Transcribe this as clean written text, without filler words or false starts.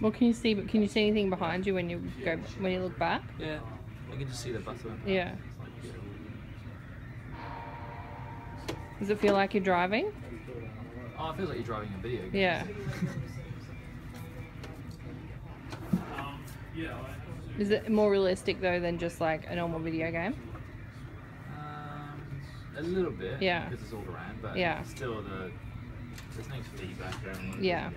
What can you see? But can you see anything behind you when you look back? Yeah, I can just see the button. Yeah. Does it feel like you're driving? Oh, it feels like you're driving a video game. Yeah. Is it more realistic though than just like a normal video game? A little bit. Yeah. Because it's all around, but yeah. Still there's no feedback there. Yeah.